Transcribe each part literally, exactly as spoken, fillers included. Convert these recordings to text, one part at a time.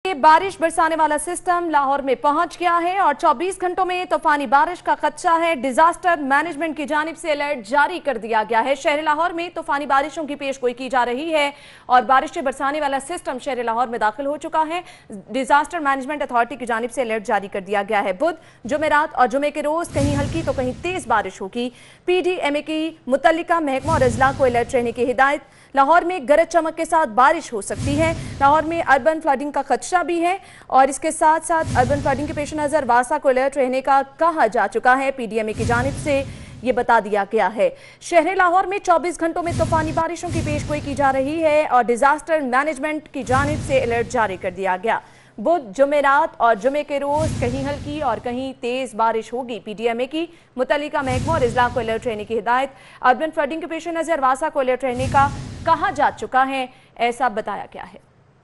बारिश बरसाने वाला सिस्टम लाहौर में पहुंच गया है और चौबीस घंटों में तूफानी बारिश का खदशा है। डिजास्टर मैनेजमेंट की जानिब से अलर्ट जारी कर दिया गया है। शहर लाहौर में तूफानी बारिशों की पेशगोई की जा रही है और बारिश से बरसाने वाला सिस्टम शहर लाहौर में दाखिल हो चुका है। डिजास्टर मैनेजमेंट अथॉरिटी की जानिब से अलर्ट जारी कर दिया गया है। बुध, जुमेरात और जुमे के रोज कहीं हल्की तो कहीं तेज बारिश होगी। पी डी एम ए की मुतल्लिका महकमा और अजला को अलर्ट रहने की हिदायत। लाहौर में गरज चमक के साथ बारिश हो सकती है। लाहौर में अर्बन फ्लडिंग का खदशा भी है और इसके साथ साथ अर्बन फ्लडिंग के पेश नजर वासा को अलर्ट रहने का कहा जा चुका है। पी डी एम ए की जानिब से ये बता दिया गया है। शहर लाहौर में चौबीस घंटों में तूफानी बारिशों की पेशगोई की जा रही है और डिजास्टर मैनेजमेंट की जानिब से अलर्ट जारी कर दिया गया। बुध, जुमेरात और जुमे के रोज कहीं हल्की और कहीं तेज बारिश होगी। पी डी एम ए की मुतल्लिका महकमा और अजला को अलर्ट रहने की हिदायत। अर्बन फ्लडिंग के पेश नजर वासा को अलर्ट रहने का कहा जा चुका है, ऐसा बताया गया है।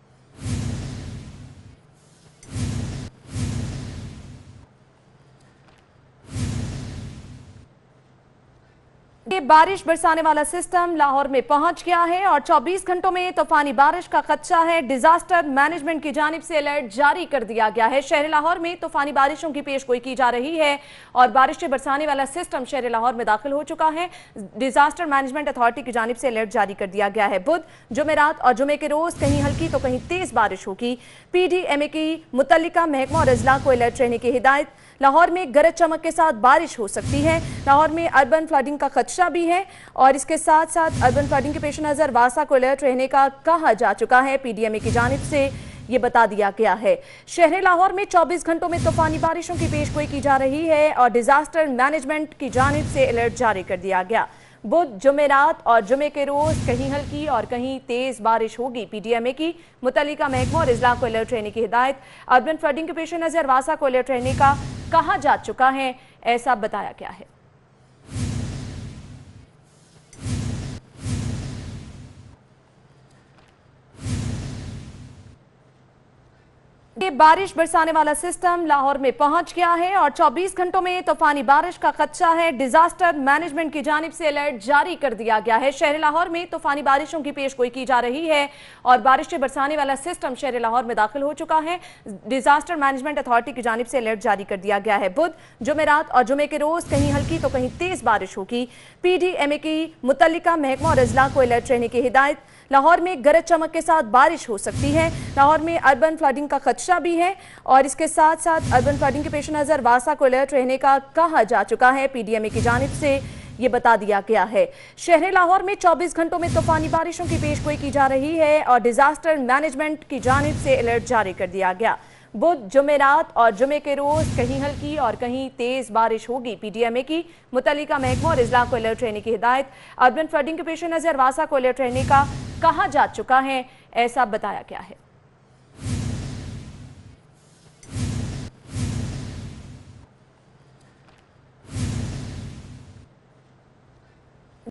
बारिश बरसाने वाला सिस्टम लाहौर में पहुंच गया है और चौबीस घंटों में तूफानी बारिश का खदशा है। डिजास्टर मैनेजमेंट की जानिब से अलर्ट जारी कर दिया गया है। शहर लाहौर में तूफानी बारिशों की पेशगोई की जा रही है और बारिश से बरसाने वाला सिस्टम शहर लाहौर में दाखिल हो चुका है। डिजास्टर मैनेजमेंट अथॉरिटी की जानिब से अलर्ट जारी कर दिया गया है। बुध, जुमेरात और जुमे के रोज कहीं हल्की तो कहीं तेज बारिश होगी। पी डी एम ए की मुतल्लिका महकमा और अजला को अलर्ट रहने की हिदायत। लाहौर में गरज चमक के साथ बारिश हो सकती है। लाहौर में अर्बन फ्लडिंग का खदशा भी है और इसके साथ साथ अर्बन फ्लडिंग के पेश नजर वासा को अलर्ट रहने का कहा जा चुका है। पी डी एम ए की जानिब से ये बता दिया गया है। शहर लाहौर में चौबीस घंटों में तूफानी बारिशों की पेशगोई की जा रही है और डिजास्टर मैनेजमेंट की जानिब से अलर्ट जारी कर दिया गया। बुध, जुमेरात और जुमे के रोज कहीं हल्की और कहीं तेज बारिश होगी। पी डी एम ए की मुतल्लिका महकमा और अजला को अलर्ट रहने की हिदायत। अर्बन फ्लडिंग के पेश नजर वासा को अलर्ट रहने का कहा जा चुका है, ऐसा बताया गया है। बारिश बरसाने वाला सिस्टम लाहौर में पहुंच गया है और चौबीस घंटों में तूफानी बारिश का खदशा है। डिजास्टर मैनेजमेंट की जानिब से अलर्ट जारी कर दिया गया है। शहर लाहौर में तूफानी बारिशों की पेशगोई की जा रही है और बारिश से बरसाने वाला सिस्टम शहर लाहौर में दाखिल हो चुका है। डिजास्टर मैनेजमेंट अथॉरिटी की जानिब से अलर्ट जारी कर दिया गया है। बुध, जुमेरात और जुमे के रोज कहीं हल्की तो कहीं तेज बारिश होगी। पी डी एम ए की मुतल्लिका महकमा और अजला को अलर्ट रहने की हिदायत। लाहौर में गरज चमक के साथ बारिश हो सकती है। लाहौर में अर्बन फ्लडिंग का खदशा भी है और इसके साथ साथ अर्बन फ्लडिंग के पेश नजर वासा को अलर्ट रहने का कहा जा चुका है। पी डी एम ए की जानिब से ये बता दिया गया है। शहर लाहौर में चौबीस घंटों में तूफानी बारिशों की पेशगोई की जा रही है और डिजास्टर मैनेजमेंट की जानिब से अलर्ट जारी कर दिया गया। बुध, जुमेरात और जुमे के रोज कहीं हल्की और कहीं तेज बारिश होगी। पी डी एम ए की मुतल्लिका महकमा और अजला को अलर्ट रहने की हिदायत। अर्बन फ्लडिंग के पेश नजर वासा को अलर्ट रहने का कहा जा चुका है, ऐसा बताया गया है।